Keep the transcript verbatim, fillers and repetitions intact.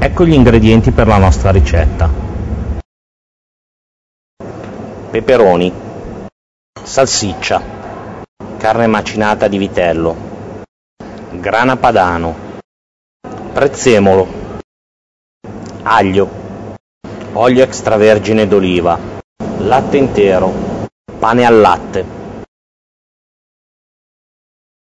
Ecco gli ingredienti per la nostra ricetta: peperoni, salsiccia, carne macinata di vitello, grana padano, prezzemolo, aglio, olio extravergine d'oliva, latte intero, pane al latte.